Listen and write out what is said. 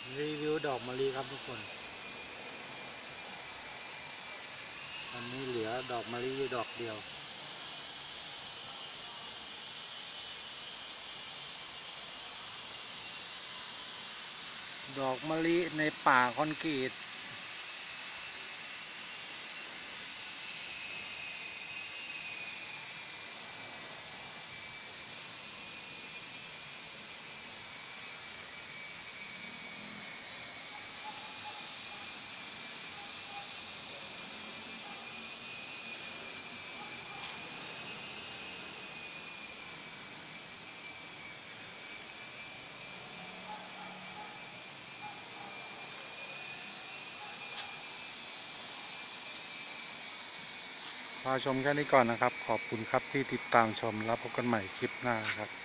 รีวิวดอกมะลิครับทุกคนตอนนี้เหลือดอกมะลิอยู่ดอกเดียวดอกมะลิในป่าคอนกรีตพาชมแค่นี้ก่อนนะครับขอบคุณครับที่ติดตามชมแล้วพบกันใหม่คลิปหน้าครับ